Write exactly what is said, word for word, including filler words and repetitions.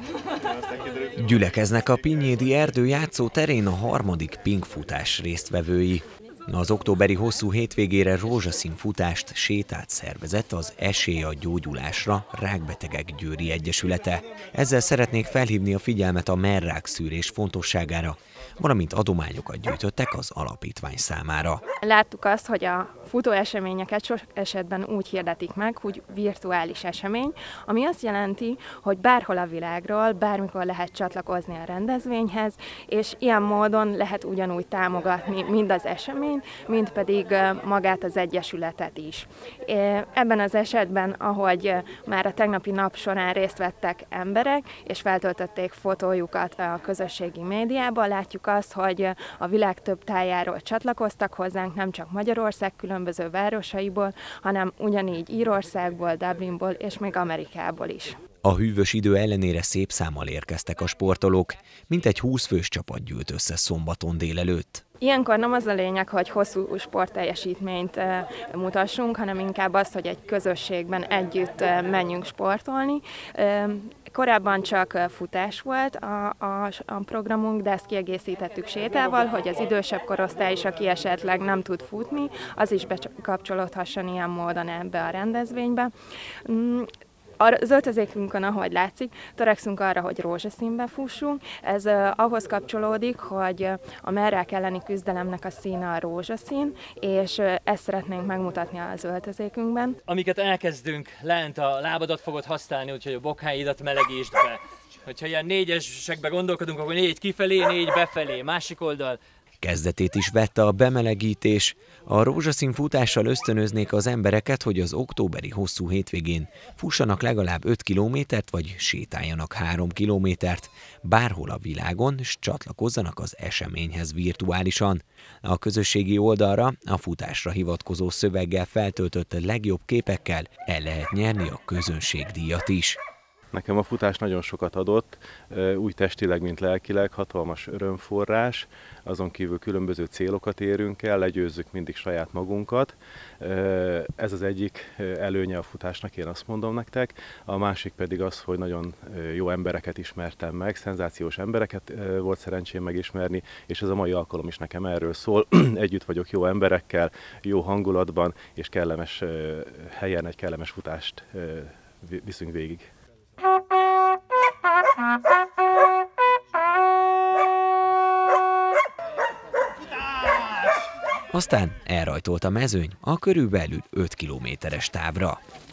Gyülekeznek a Pinyédi Erdő játszóterén a harmadik Pink futás résztvevői. Az októberi hosszú hétvégére rózsaszín futást, sétát szervezett az Esély a gyógyulásra Rákbetegek Győri Egyesülete. Ezzel szeretnék felhívni a figyelmet a mellrákszűrés fontosságára, valamint adományokat gyűjtöttek az alapítvány számára. Láttuk azt, hogy a futóeseményeket sok esetben úgy hirdetik meg, hogy virtuális esemény, ami azt jelenti, hogy bárhol a világról, bármikor lehet csatlakozni a rendezvényhez, és ilyen módon lehet ugyanúgy támogatni mind az eseményt, mind pedig magát az egyesületet is. Ebben az esetben, ahogy már a tegnapi nap során részt vettek emberek, és feltöltötték fotójukat a közösségi médiába, látjuk azt, hogy a világ több tájáról csatlakoztak hozzánk, nem csak Magyarország különböző városaiból, hanem ugyanígy Írországból, Dublinból és még Amerikából is. A hűvös idő ellenére szép számmal érkeztek a sportolók, mintegy húsz fős csapat gyűlt össze szombaton délelőtt. Ilyenkor nem az a lényeg, hogy hosszú sportteljesítményt mutassunk, hanem inkább az, hogy egy közösségben együtt menjünk sportolni. Korábban csak futás volt a, a, a programunk, de ezt kiegészítettük sétával, hogy az idősebb korosztály is, aki esetleg nem tud futni, az is bekapcsolódhasson ilyen módon ebbe a rendezvénybe. Az öltözékünkön, ahogy látszik, törekszünk arra, hogy rózsaszínben fussunk. Ez uh, ahhoz kapcsolódik, hogy a mellrák elleni küzdelemnek a színe a rózsaszín, és uh, ezt szeretnénk megmutatni az öltözékünkben. Amiket elkezdünk, lent a lábadat fogod használni, úgyhogy a bokháidat melegítsd be. Hogyha ilyen négyesekbe gondolkodunk, akkor négy kifelé, négy befelé, másik oldal. Kezdetét is vette a bemelegítés. A rózsaszín futással ösztönöznék az embereket, hogy az októberi hosszú hétvégén fussanak legalább öt kilométert, vagy sétáljanak három kilométert, bárhol a világon, s csatlakozzanak az eseményhez virtuálisan. A közösségi oldalra a futásra hivatkozó szöveggel feltöltött legjobb képekkel el lehet nyerni a közönségdíjat is. Nekem a futás nagyon sokat adott, úgy testileg, mint lelkileg, hatalmas örömforrás, azon kívül különböző célokat érünk el, legyőzzük mindig saját magunkat. Ez az egyik előnye a futásnak, én azt mondom nektek. A másik pedig az, hogy nagyon jó embereket ismertem meg, szenzációs embereket volt szerencsém megismerni, és ez a mai alkalom is nekem erről szól. Együtt vagyok jó emberekkel, jó hangulatban, és kellemes helyen egy kellemes futást viszünk végig. Aztán elrajtolt a mezőny a körülbelül öt kilométeres távra.